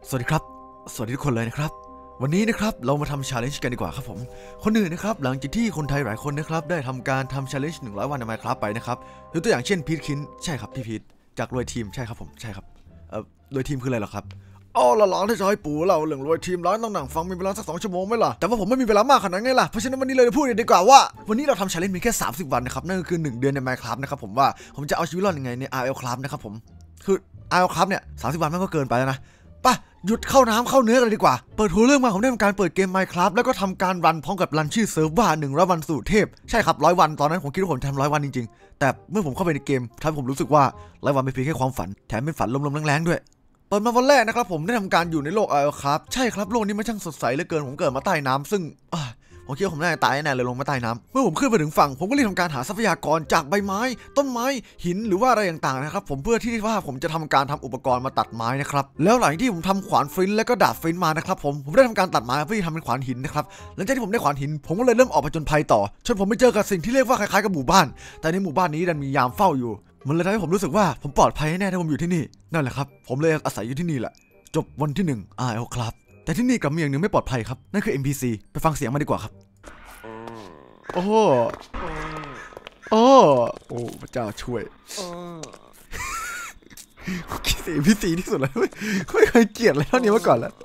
สวัสดีครับสวัสดีทุกคนเลยนะครับวันนี้นะครับเรามาทำ challenge กันดีกว่าครับผมคนอื่นนะครับหลังจากที่คนไทยหลายคนนะครับได้ทำการทำ challenge 100 วันใน Minecraft ไปนะครับยกตัวอย่างเช่นพีทคินใช่ครับพี่พีทจากรวยทีมใช่ครับผมใช่ครับรวยทีมคืออะไรหรอครับอ๋อหลานที่จะให้ปู่เราเรื่องรวยทีมร้านต้องนั่งฟังมีเวลาสัก2 ชั่วโมงไหมล่ะแต่ว่าผมไม่มีเวลามากขนาดนั้นไงล่ะเพราะฉะนั้นวันนี้เลยพูดดีกว่าว่าวันนี้เราทำ challenge มีแค่30 วันนะครับนั่นก็คือ1 เดือนใน Minecraft นะครับผมว่าผมจะเอาชีวิตรอดยังไงใน RL Craft นะครับผมคือ RL Craft เนี่ย30 วันมันก็เกินไปแล้วนะป่ะหยุดเข้าน้ำเข้าเนื้อกันเลยดีกว่าเปิดหัวเรื่องมาผมได้ทำการเปิดเกม Minecraft แล้วก็ทำการรันพร้อมกับรันชื่อเซิร์ฟว่า100 วันสู่เทพใช่ครับ100 วันตอนนั้นผมคิดว่าผมทำ100 วันจริงๆแต่เมื่อผมเข้าไปในเกมทำให้ผมรู้สึกว่า100 วันเป็นเพียงแค่ความฝันแถมเป็นฝันลมๆแรงๆด้วยเปิดมาวันแรกนะครับผมได้ทำการอยู่ในโลก RL Craft ใช่ครับโลกนี้มันช่างสดใสเหลือเกินผมเกิดมาใต้น้ำซึ่งผมคิดว่าผมน่าจะตายแน่เลยลงมาใต้น้ำเมื่อผมขึ้นไปถึงฝั่งผมก็รีบทำการหาทรัพยากรจากใบไม้ต้นไม้หินหรือว่าอะไรต่างๆนะครับผมเพื่อที่ว่าผมจะทำการทำอุปกรณ์มาตัดไม้นะครับแล้วหลังที่ผมทำขวานฟลินต์และก็ดาบฟลินต์มานะครับผมได้ทำการตัดไม้เพื่อที่ทำเป็นขวานหินนะครับหลังจากที่ผมได้ขวานหินผมก็เลยเริ่มออกผจญภัยต่อจนผมไปเจอกับสิ่งที่เรียกว่าคล้ายๆกับหมู่บ้านแต่ในหมู่บ้านนี้ดันมียามเฝ้าอยู่มันเลยทำให้ผมรู้สึกว่าผมปลอดภัยแน่ถ้าผมอยู่ที่นี่นั่นแหละครับผมเลยอาศัยอยู่ที่นี่แหละจบวันที่1 RL ครับแต่ที่นี่กับมีอย่างหนึ่งไม่ปลอดภัยครับนั่นคือ NPC ไปฟังเสียงมาดีกว่าครับโอ้พระเจ้าช่วยคิดสีพี่สีที่สุดเลยไม่เคยเกลียดเลยเท่านี้มาก่อนแล้ว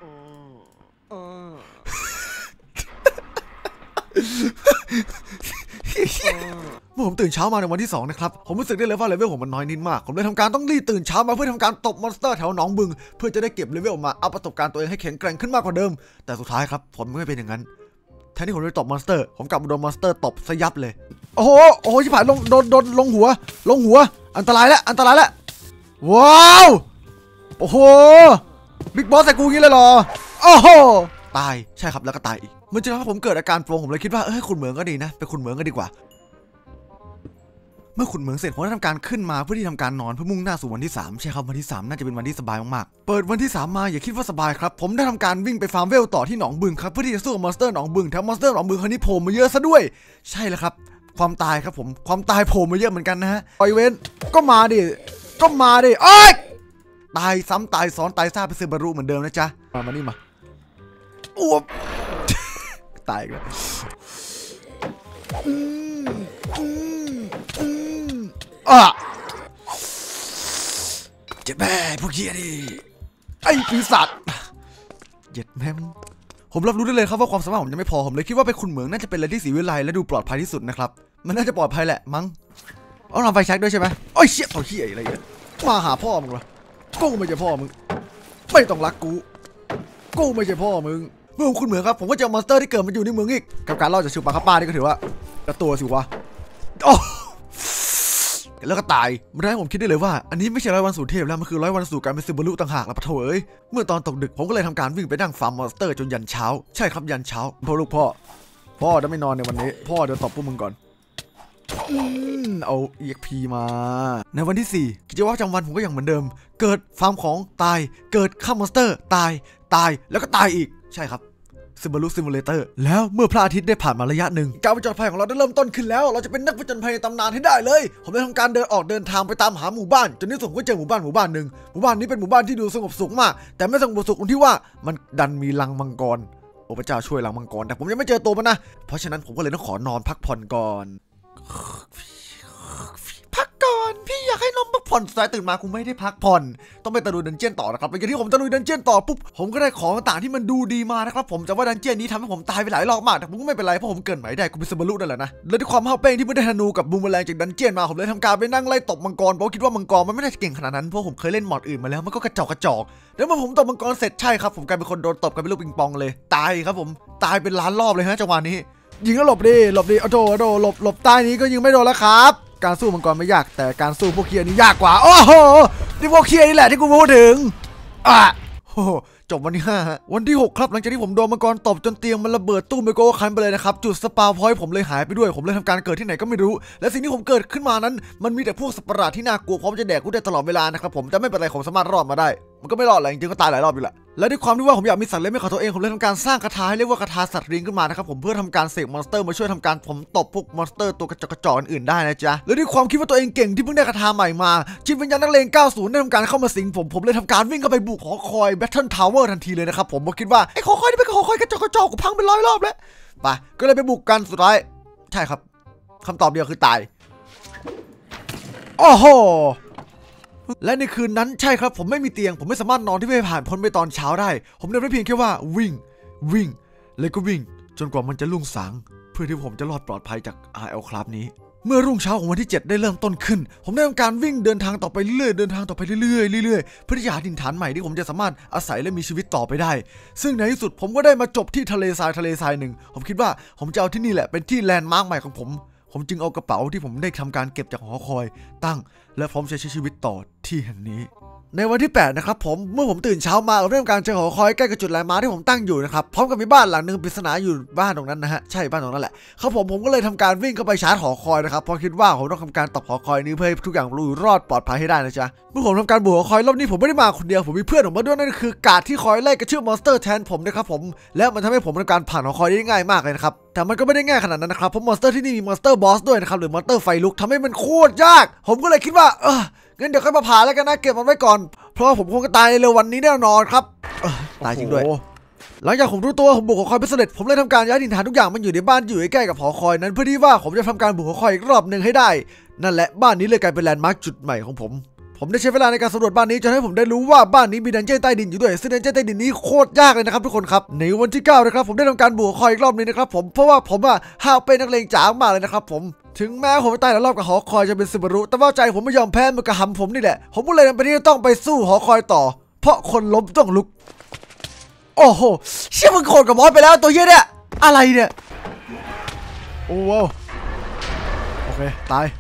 เมื่อผมตื่นเช้ามาในวันที่2นะครับผมรู้สึกได้เลยว่าเลเวลผมมันน้อยนิดมากผมเลยทำการต้องรีบตื่นเช้ามาเพื่อทำการตบมอนสเตอร์แถวหนองบึงเพื่อจะได้เก็บเลเวลมาอัพประสบการณ์ตัวเองให้แข็งแกร่งขึ้นมากกว่าเดิมแต่สุดท้ายครับผมไม่เป็นอย่างนั้นแทนที่ผมจะตบมอนสเตอร์ผมกลับมาโดนมอนสเตอร์ตบซะยับเลยโอ้โหชิบหายโดนลงหัวอันตรายแล้วว้าวโอ้โหบิ๊กบอสใส่กูงี้เลยเหรอโอ้โหตายใช่ครับแล้วก็ตายอีกเมื่อเช้าผมเกิดอาการโปร่งผมเลยคิดว่าขุดเหมืองก็ดีนะไปขุดเหมืองก็ดีกว่าเมื่อขุดเหมืองเสร็จผมได้ทำการขึ้นมาเพื่อที่ทำการนอนเพื่อมุ่งหน้าสู่วันที่3ใช่ครับวันที่3น่าจะเป็นวันที่สบายมากๆเปิดวันที่3มาอย่าคิดว่าสบายครับผมได้ทำการวิ่งไปฟาร์มเวลต่อที่หนองบึงครับเพื่อที่จะสู้กับมอนสเตอร์หนองบึงแถมมอนสเตอร์หนองบึงคราวนี้โผล่มาเยอะซะด้วยใช่แล้วครับความตายครับผมความตายโผล่มาเยอะเหมือนกันนะฮะไอเวนก็มาดิโอ๊ยตายซ้ำตายซ้อนตายซ่าไปซื้อบารุเหมือนเดิมนะจ๊ะมานี่มาอ้วบตายกันเจ็บแม่พวกเหี้ยดิไอ้ปีศาจเจ็บแม่ผมรับรู้ได้เลยครับว่าความสามารถผมยังไม่พอผมเลยคิดว่าไปขุดเหมืองน่าจะเป็นอะไรที่สีวิไลและดูปลอดภัยที่สุดนะครับมันน่าจะปลอดภัยแหละมั้งเอาทำไฟแช็กด้วยใช่ไหมโอ้ยเชี่ยเอาเหี้ยอะไรเนี่ยมาหาพ่อมึงเหรอกูไม่ใช่พ่อมึงไม่ต้องรักกูไม่ใช่พ่อมึงเมื่อผมขุดเหมืองครับผมก็เจอมอนสเตอร์ที่เกิดมาอยู่ในเมืองอีกกับการรอดจากชิวปาคาป้านี่ก็ถือว่ากระตัวสิวะโอ้แล้วก็ตายมันทำให้ผมคิดได้เลยว่าอันนี้ไม่ใช่100 วันสู่เทพแล้วมันคือ100 วันสู่การเป็นซึบารุต่างหากแล้วปะโถเอ้ยเมื่อตอนตกดึกผมก็เลยทำการวิ่งไปนั่งฟาร์มมอนสเตอร์จนยันเช้าใช่ครับยันเช้าพ่อจะไม่นอนในวันนี้พ่อเดี๋ยวตบพวกมึงก่อนเอา EXP มาในวันที่4กิจวัตรประจำวันผมก็ยังเหมือนเดิมเกิดฟาร์มของตายเกิดฆ่ามอนสเตอร์ตายแล้วก็ตายอีกใช่ครับซิมบารุซิมูเลเตอร์แล้วเมื่อพระอาทิตย์ได้ผ่านมาระยะหนึ่งการผจญภัยของเราได้เริ่มต้นขึ้นแล้วเราจะเป็นนักผจญภัยในตำนานให้ได้เลยผมได้ทำการเดินทางไปตามหาหมู่บ้านจนที่สุดผมก็เจอหมู่บ้านหนึ่งหมู่บ้านนี้เป็นหมู่บ้านที่ดูสงบสุขมากแต่ไม่สงบสุขตรงที่ว่ามันดันมีรังมังกรโอ้พระเจ้าช่วยรังมังกรแต่ผมยังไม่เจอตัวมันนะเพราะฉะนั้นผมก็เลยต้องขอนอนพักผ่อนก่อนพี่อยากให้นมพักผ่อนสายตื่นมากูไม่ได้พักผ่อนต้องไปตะลุยดันเจี้ยนต่อนะครับหลังจากที่ผมตะลุยดันเจี้ยนต่อปุ๊บผมก็ได้ของต่างๆที่มันดูดีมานะครับผมแต่ว่าดันเจี้ยนนี้ทำให้ผมตายไปหลายรอบมากแต่ผมก็ไม่เป็นไรเพราะผมเกิดใหม่ได้กูเป็นซึบารุนั่นแหละนะและด้วยความเฮาเป้งที่ไม่ได้ธนูกับบูมเมอแรงจากดันเจี้ยนมาผมเลยทำการไปนั่งไล่ตบมังกรเพราะคิดว่ามังกรมันไม่ได้เก่งขนาดนั้นเพราะผมเคยเล่นมอดอื่นมาแล้วมันก็กระจอกแล้วเมื่อผมตบมังกรเสร็จใช่ครับผมกลายเป็นคนโดนตบกลายเป็นลูกปิงปองเลยตายครับผมตายเป็นล้านรอบเลยฮะจังหวะนี้ยิงแล้วหลบดิเอาโดหลบใต้นี้ก็ยิงไม่โดนแล้วครับการสู้มังกรไม่ยากแต่การสู้พวกเคียนี่ยากกว่าโอ้โหนี่พวกเคียนี่แหละที่กูพูดถึงโอ้จบวันที่5วันที่6ครับหลังจากที่ผมโดนมังกรตบจนเตียงมันระเบิดตู้ไมโครคันไปเลยนะครับจุดสปาพอยต์ผมเลยหายไปด้วยผมเลยทำการเกิดที่ไหนก็ไม่รู้และสิ่งที่ผมเกิดขึ้นมานั้นมันมีแต่พวกสัตว์ประหลาดที่น่ากลัวพร้อมจะแดกกูได้ตลอดเวลานะครับผมแต่ไม่เป็นไรผมสามารถรอดมาได้มันก็ไม่รอดอะไรจริงๆก็ตายหลายรอบอยู่แหละและด้วยความที่ว่าผมอยากมีสัตว์เลี้ยงเป็นของตัวเองผมเลยทำการสร้างคาถาให้เรียกว่าคาถาสัตว์เลี้ยงขึ้นมานะครับผมเพื่อทำการเสกมอนสเตอร์มาช่วยทำการผมตบพวกมอนสเตอร์ตัวกระจอกอื่นได้นะจ๊ะและด้วยความคิดว่าตัวเองเก่งที่เพิ่งได้คาถาใหม่มาจิตวิญญาณนักเลง90ได้ทำการเข้ามาสิงผมเลยทำการวิ่งเข้าไปบุกหอคอยแบทเทิลทาวเวอร์ทันทีเลยนะครับผมคิดว่าไอ้หอคอยนี่เป็นหอคอยกระจอกกูพังเป็น100 รอบแล้วไปก็เลยไปบุกกันสุดท้ายใช่ครับคำตอบเดียวคือตายโอ้โหและในคืนนั้นใช่ครับผมไม่มีเตียงผมไม่สามารถนอนที่ไม่ผ่านพ้นไปตอนเช้าได้ผมเดินได้เพียงแค่ว่าวิ่งแล้วก็วิ่งจนกว่ามันจะรุ่งสางเพื่อที่ผมจะรอดปลอดภัยจาก RL ครับนี้เมื่อรุ่งเช้าของวันที่7ได้เริ่มต้นขึ้นผมได้ทำการวิ่งเดินทางต่อไปเรื่อยๆเรื่อยๆเพื่อที่จะหาถิ่นฐานใหม่ที่ผมจะสามารถอาศัยและมีชีวิตต่อไปได้ซึ่งในที่สุดผมก็ได้มาจบที่ทะเลทรายหนึ่งผมคิดว่าผมจะเอาที่นี่แหละเป็นที่แลนด์มาร์คใหม่ของผมจึงเอากระเป๋าที่ผมได้ทำการเก็บจากหอคอยตั้งและพร้อมใช้ชีวิตต่อที่แห่งนี้ในวันที่8นะครับผมเมื่อผมตื่นเช้ามาเราเริ่มการเจอหอคอยใกล้กับจุดแลนด์มาร์คที่ผมตั้งอยู่นะครับพร้อมกับมีบ้านหลังนึงปริศนาอยู่บ้านตรงนั้นนะฮะใช่บ้านตรงนั้นแหละครับผมก็เลยทำการวิ่งเข้าไปชาร์จหอคอยนะครับเพราะคิดว่าผมต้องทำการตบหอคอยนี้เพื่อให้ทุกอย่างอยู่รอดปลอดภัยให้ได้นะจ๊ะเมื่อผมทำการบุกหอคอยรอบนี้ผมไม่ได้มาคนเดียวผมมีเพื่อนผมมาด้วยนั่นคือการ์ดที่คอยไล่กระชืบมอนสเตอร์แทนผมนะครับผมและมันทำให้ผมทำการผ่านหอคอยได้ง่ายมากเลยนะครับแต่มันก็ไม่ได้ง่ายขนาดนั้นนะครับเพราะมอนสเตอร์ที่นี่มีมอนสเตอร์บอสด้วยนะครับหรือมอนสเตอร์ไฟลุกทำให้มันโคตรยากผมก็เลยคิดว่างั้นเดี๋ยวค่อยมาผ่าแล้วกันนะเก็บมันไว้ก่อนเพราะผมคงจะตายเร็ววันนี้แน่นอนครับตายจริงด้วยหลังจากผมรู้ตัวผมบุกหอคอยไปเสร็จผมเลยทำการย้ายถิ่นฐานทุกอย่างมันอยู่ในบ้านอยู่ใกล้กับหอคอยนั้นเพื่อที่ว่าผมจะทำการบุกหอคอยอีกรอบหนึ่งให้ได้นั่นแหละบ้านนี้เลยกลายเป็นแลนด์มาร์คจุดใหม่ของผมได้ใช้เวลาในการสำรวจบ้านนี้จนให้ผมได้รู้ว่าบ้านนี้มีดันเจี้ยนใต้ดินอยู่ด้วยซึ่งดันเจี้ยนใต้ดินนี้โคตรยากเลยนะครับทุกคนครับในวันที่9นะครับผมได้ทำการบุกหอคอยอีกรอบนึงนะครับผมเพราะว่าผมห้าวเป็นนักเลงจ๋ามากเลยนะครับผมถึงแม้ผมจะตายหลายรอบกับหอคอยจะเป็นซึบารุแต่ว่าใจผมไม่ยอมแพ้มันกระหำผมนี่แหละผมก็เลยจำเป็นที่จะต้องไปสู้หอคอยต่อเพราะคนล้มต้องลุกโอ้โหเชี่ยมึงโคตรกับมอสไปแล้วตัวเหี้ยเนี่ยอะไรเนี่ยโอ้โหโอเคตาย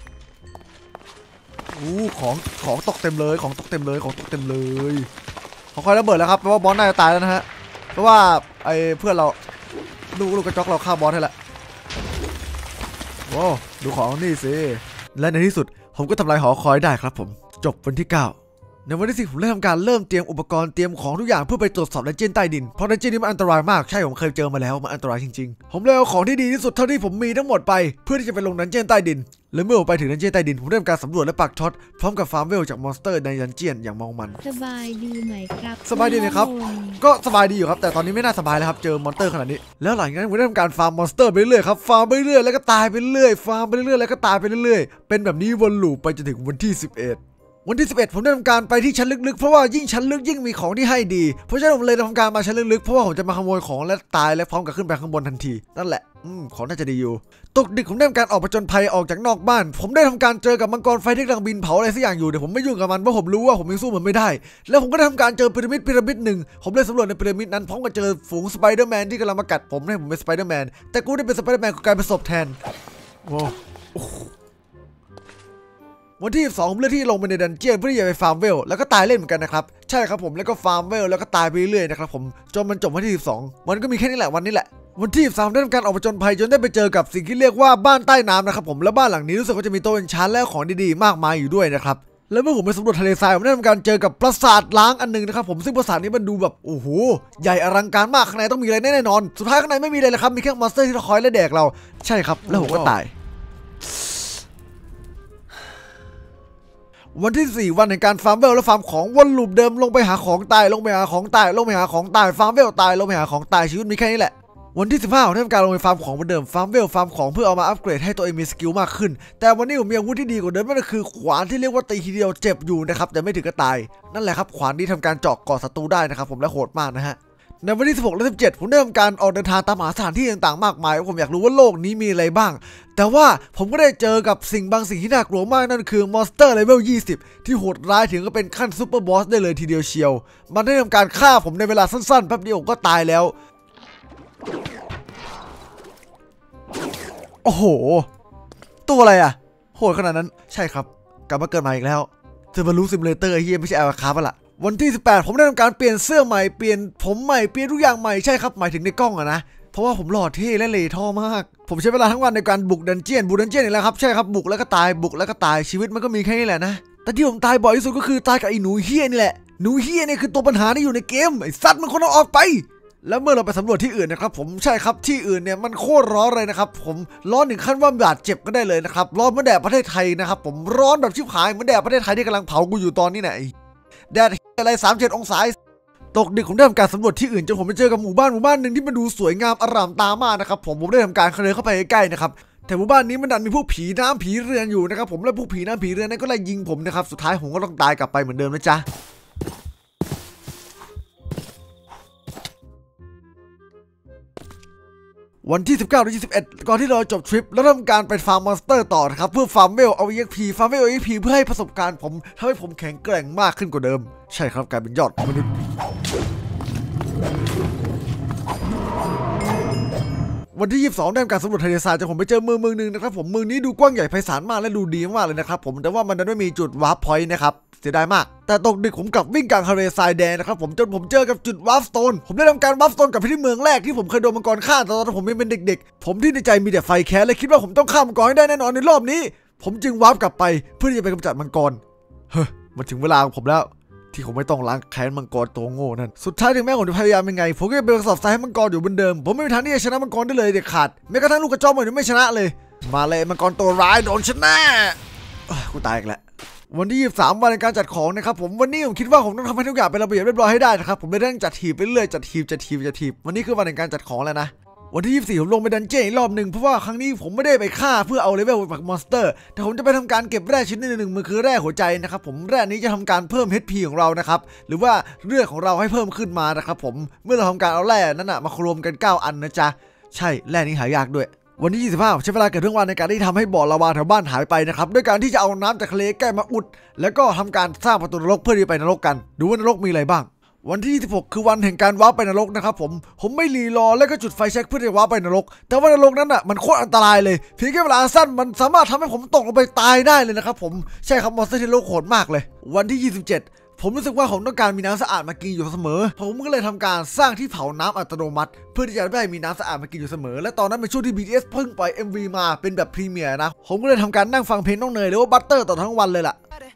ของตกเต็มเลยของตกเต็มเลยหอคอยระเบิดแล้วครับแปลว่าบอสน่าจะตายแล้วนะฮะเพราะว่าไอ้เพื่อนเราลูกกระจอกเราฆ่าบอสให้ละโอ้ดูของนี่สิและในที่สุดผมก็ทำลายหอคอยได้ครับผมจบวันที่9ในวันที่10ผมได้ทำการเริ่มเตรียมอุปกรณ์เตรียมของทุกอย่างเพื่อไปตรวจสอบดันเจี้ยนใต้ดินเพราะดันเจี้ยนนี้มันอันตรายมากใช่ผมเคยเจอมาแล้วมันอันตรายจริงๆผมเลยเอาของที่ดีที่สุดเท่าที่ผมมีทั้งหมดไปเพื่อที่จะไปลงดันเจี้ยนใต้ดินและเมื่อผมไปถึงดันเจี้ยนใต้ดินผมได้ทำการสำรวจและปักช็อตพร้อมกับฟาร์มเวลจากมอนสเตอร์ในดันเจี้ยนอย่างเมามันสบายดีไหมครับสบายดีไหมครับก็สบายดีอยู่ครับแต่ตอนนี้ไม่น่าสบายแล้วครับเจอมอนสเตอร์ขนาดนี้แล้วหลังจากนั้นผมได้ทำการฟาร์มมอนสเตอร์ไปเรื่อยครับฟาร์มไปเรื่อยแล้วก็ตายไปเรื่อยฟาร์มไปเรื่อยแล้วก็ตายไปเรื่อยเป็นแบบนี้วนลูปไปจนถึงวันที่11วันที่11ผมได้ทำการไปที่ชั้นลึกๆเพราะว่ายิ่งชั้นลึกยิ่งมีของที่ให้ดีเพราะฉะนั้นผมเลยทำการมาชั้นลึกๆเพราะว่าผมจะมาขโมยของและตายและพร้อมกับขึ้นไปข้างบนทันทีนั่นแหละของน่าจะดีอยู่ตกดึกผมได้ทำการออกผจญภัยออกจากนอกบ้านผมได้ทำการเจอกับมังกรไฟที่กำลังบินเผาอะไรสักอย่างอยู่เดี๋ยวผมไม่ยุ่งกับมันเพราะผมรู้ว่าผมยังสู้มันไม่ได้แล้วผมก็ได้ทำการเจอพีระมิดหนึ่งผมเลยสำรวจในพีระมิดนั้นพร้อมกับเจอฝูงสไปเดอร์แมนที่กำลังมากัดผมให้ผมเป็นสไปเดอร์แมนแต่กูได้เป็นสไปเดอร์แมนกลายเป็นศพแทนวันที่12ผมเลือกที่ลงไปในดันเจี้ยนเพื่อที่จะไปฟาร์มเวลแล้วก็ตายเล่นเหมือนกันนะครับใช่ครับผมแล้วก็ฟาร์มเวลแล้วก็ตายไปเรื่อยๆนะครับผมจนมันจบวันที่12มันก็มีแค่นี้แหละวันนี้แหละวันที่13ได้ทำการออกผจญภัยจนได้ไปเจอกับสิ่งที่เรียกว่าบ้านใต้น้ำนะครับผมและบ้านหลังนี้รู้สึกว่าจะมีโต๊ะเอนชานและของดีๆมากมายอยู่ด้วยนะครับแล้วเมื่อผมไปสำรวจทะเลทรายผมได้ทำการเจอกับปราสาทล้างอันนึงนะครับผมซึ่งปราสาทนี้มันดูแบบโอ้โหใหญ่อลังการมากข้างในต้องมีอะไรแน่นอนสุดท้ายข้างในไม่มีอะไรเลยครับมีแค่มอนสเตอร์ที่คอยและแดกเราใช่ครับแล้วผมก็ตายวันที่4วันในการฟาร์มเวลและฟาร์มของวนลูปเดิมลงไปหาของตายลงไปหาของตายลงไปหาของตายฟาร์มเวลตายลงไปหาของตายชีวิตมีแค่นี้แหละวันที่15ผมทำการลงไปฟาร์มของเหมือนเดิมฟาร์มเวลฟาร์มของเพื่อเอามาอัปเกรดให้ตัวเองมีสกิลมากขึ้นแต่วันนี้ผมมีอาวุธที่ดีกว่าเดิมนั่นก็คือขวานที่เรียกว่าตีทีเดียวเจ็บอยู่นะครับแต่ไม่ถึงกับตายนั่นแหละครับขวานนี้ทำการเจาะก่อศัตรูได้นะครับผมและโหดมากนะฮะในวันที่16และ17ผมได้ทำการออกเดินทางตามหาสถานที่ต่างๆมากมายผมอยากรู้ว่าโลกนี้มีอะไรบ้างแต่ว่าผมก็ได้เจอกับบางสิ่งที่น่ากลัวมากนั่นคือมอนสเตอร์เลเวล20ที่โหดร้ายถึงก็เป็นขั้นซูเปอร์บอสได้เลยทีเดียวเชียวมันได้ทำการฆ่าผมในเวลาสั้นๆแป๊บเดียวผมก็ตายแล้วโอ้โหตัวอะไรอะโหดขนาดนั้นใช่ครับกลับมาเกิดใหม่อีกแล้วจะมารู้ซิมูเลเตอร์เฮียไม่ใช่อาคาปะล่ะวันที่18ผมได้ทำการเปลี่ยนเสื้อใหม่เปลี่ยนผมใหม่เปลี่ยนทุกอย่างใหม่ใช่ครับหมายถึงในกล้องอะนะเพราะว่าผมหล่อเท่และเหล่ท่อมากผมใช้เวลาทั้งวันในการบุกดันเจี้ยนอีกแล้วครับใช่ครับบุกแล้วก็ตายชีวิตมันก็มีแค่นี้แหละนะแต่ที่ผมตายบ่อยที่สุดก็คือตายกับไอ้หนูเฮี้ยนี่แหละหนูเฮียเนี่ยคือตัวปัญหาที่อยู่ในเกมไอ้สัตว์มันคนเอาออกไปแล้วเมื่อเราไปสำรวจที่อื่นนะครับผมใช่ครับที่อื่นเนี่ยมันโคตรร้อนเลยนะครับผมร้อนถึงขั้นว่าบาดเจ็บก็ได้เลยนะครับร้อนเหมือนแดดประเทศไทยนะครับผมร้อนแบบชิบหายเหมือนแดดประเทศไทยที่กำลังเผากูอยู่ตอนนี้เนี่ยแดดอะไร37 องศาตกดึกผมได้ทำการสำรวจที่อื่นจนผมไปเจอกับหมู่บ้านหนึ่งที่มันดูสวยงามอร่ามตามากนะครับผมได้ทำการเดินเข้าไปใกล้ๆนะครับแต่หมู่บ้านนี้มันดันมีพวกผีน้ำผีเรือนอยู่นะครับผมและพวกผีน้ำผีเรือนนั้นก็ไล่ยิงผมนะครับสุดท้ายผมก็ต้องตายกลับไปเหมือนเดิมนะจ๊ะวันที่ 19 ถึง 21 ก่อนที่เราจบทริปแล้วทำการไปฟาร์มมอนสเตอร์ต่อนะครับเพื่อฟาร์มเวลเอา EXP ฟาร์มเวล EXP เพื่อให้ประสบการณ์ผมทำให้ผมแข็งแกร่งมากขึ้นกว่าเดิมใช่ครับกลายเป็นยอดมนุษย์วันที่ 22 ได้ทำการสำรวจทะเลทรายจนผมไปเจอเมืองหนึ่งนะครับผมเมืองนี้ดูกว้างใหญ่ไพศาลมากและดูดีมากเลยนะครับผมแต่ว่ามันดันไม่มีจุดวาร์ปพอยต์นะครับเสียดายมากแต่ตกดึกผมกลับวิ่งกลางทะเลทรายแดงนะครับผมจนผมเจอกับจุดวาร์ปสโตนผมได้ทำการวาร์ปสโตนกับที่เมืองแรกที่ผมเคยโดนมังกรฆ่าตอนผมเป็นเด็กๆผมที่ในใจมีแต่ไฟแค้นและคิดว่าผมต้องฆ่ามังกรให้ได้แน่นอนในรอบนี้ผมจึงวาร์ปกลับไปเพื่อที่จะไปกำจัดมังกรมันถึงเวลาของผมแล้วที่ผมไม่ต้องล้างแค้นมังกรตัวโง่นั่นสุดท้ายถึงแม้ผมจะพยายามยังไงผมก็จะเป็นกระสอบทรายให้มังกรอยู่เหมือนเดิมผมไม่มีทางที่จะชนะมังกรได้เลยเด็ดขาดแม้กระทั่งลูกกระจอกมันยังไม่ชนะเลยมาเลยมังกรตัวร้ายโดนชนะกูตายอีกแล้ววันที่ 23 วันในการจัดของนะครับผมวันนี้ผมคิดว่าผมต้องทำให้ทุกอย่างเป็นระเบียบเรียบร้อยให้ได้นะครับผมเลยต้องจัดทีมไปเรื่อยจัดทีมวันนี้คือวันในการจัดของแล้วนะวันที่ 24 ผมลงไปดันเจี้ยนอีกรอบหนึ่งเพราะว่าครั้งนี้ผมไม่ได้ไปฆ่าเพื่อเอาเลเวลจากมอนสเตอร์แต่ผมจะไปทำการเก็บแร่ชิ้นหนึ่งมันคือแร่หัวใจนะครับผมแร่นี้จะทำการเพิ่ม HP ของเรานะครับหรือว่าเลือดของเราให้เพิ่มขึ้นมานะครับผมเมื่อเราทำการเอาแร่นั้นมารวมกัน9 อันนะจ๊ะใช่แร่นี้หายากด้วยวันที่ 25 ใช้เวลาเกือบทั้งวันในการที่ทำให้บ่อลาวาแถวบ้านหายไปนะครับด้วยการที่จะเอาน้ำจากทะเลใกล้มาอุดแล้วก็ทำการสร้างประตูนรกเพื่อที่ไปนรกกันดูว่านรกมีอะไรบ้างวันที่ 26 คือวันแห่งการวาร์ปไปนรกนะครับผมไม่รีรอแล้วก็จุดไฟแช็กเพื่อที่จะวาร์ปไปนรกแต่ว่านรกนั้นมันโคตรอันตรายเลยเพียงแค่เวลาสั้นมันสามารถทำให้ผมตกลงไปตายได้เลยนะครับผมใช่ครับมอนสเตอร์ที่โลกโหดมากเลยวันที่ 27 ผมรู้สึกว่าผมต้องการมีน้ำสะอาดมากินอยู่เสมอผมก็เลยทำการสร้างที่เผาน้ำอัตโนมัติเพื่อที่จะได้มีน้ำสะอาดมากินอยู่เสมอและตอนนั้นเป็นช่วงที่ BTS เพิ่งปล่อย MV มาเป็นแบบพรีเมียร์นะผมก็เลยทำการนั่งฟังเพลงน้องเนยหรือว่าบัตเตอร์ต่อทั้งวันเลยล่ะ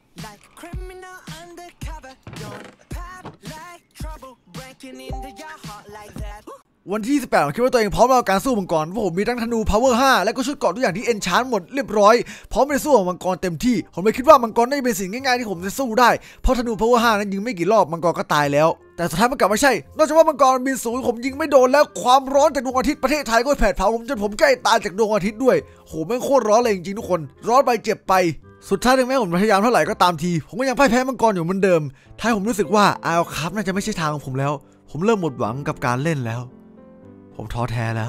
วันที่ 28 ผมคิดว่าตัวเองพร้อมในการสู้มังกรเพราะผมมีทั้งธนู power 5 และก็ชุดเกราะทุกอย่างที่เอนชานหมดเรียบร้อยพร้อมไปสู้กับมังกรเต็มที่ผมเลยคิดว่ามังกรน่าจะเป็นสิ่งง่ายๆที่ผมจะสู้ได้เพราะธนู power 5 นั้นยิงไม่กี่รอบมังกรก็ตายแล้วแต่สุดท้ายมันกลับไม่ใช่นอกจากว่ามังกรบินสูงผมยิงไม่โดนแล้วความร้อนจากดวงอาทิตย์ประเทศไทยก็แผดเผาผมจนผมใกล้ตายจากดวงอาทิตย์ด้วยโหแม่งโคตรร้อนเลยจริงๆทุกคนร้อนไปเจ็บไปสุดท้ายถึงแม้ผมพยายามเท่าไหร่ก็ตามทีผมก็ยังพ่ายแพ้มังกรอยู่เหมือนเดิมท้ายผมรู้สึกว่าครับน่าจะไม่ใช่ทางของผมแล้วผมเริ่มหมดหวังกับการเล่นแล้วผมท้อแท้แล้ว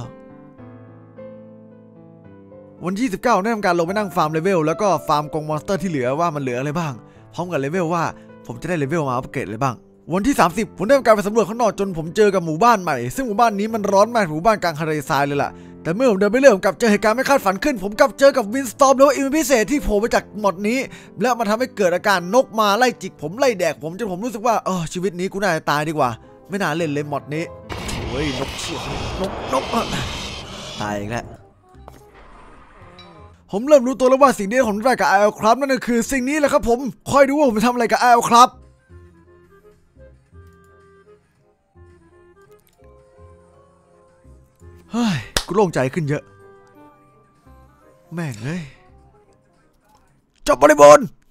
วันที่ 29 ได้ทำการลงไปนั่งฟาร์มเลเวลแล้วก็ฟาร์มกองมอนสเตอร์ที่เหลือว่ามันเหลืออะไรบ้างพร้อมกับเลเวลว่าผมจะได้เลเวลมาอัปเกรดอะไรบ้างวันที่ 30 ผมได้ทำการไปสำรวจข้างนอกจนผมเจอกับหมู่บ้านใหม่ซึ่งหมู่บ้านนี้มันร้อนมากหมู่บ้านกลางทะเลทรายเลยล่ะแต่เมื่อผมเดินไปเรื่อยผมกลับเจอเหตุการณ์ไม่คาดฝันขึ้นผมกลับเจอกับวินสตอร์มหรือว่าอีเวนต์พิเศษที่โผล่มาจากหมดนี้และมันทำให้เกิดอาการนกมาไล่จิกผมไล่แดกผมจนผมรู้สึกว่าชีวิตนี้กูน่าจะตายดีกว่าไม่น่าเล่นเลยหมดนี้เฮ้ยนกเชี่ยนกตายอีกแล้วผมเริ่มรู้ตัวแล้วว่าสิ่งที่ผมได้กับILครับนั่นก็คือสิ่งนี้แหละครับผมคอยดูว่าผมจะทำอะไรกับILครับเฮ้ยกูโล่งใจขึ้นเยอะแม่งเอ้ยจบบริบูรณ์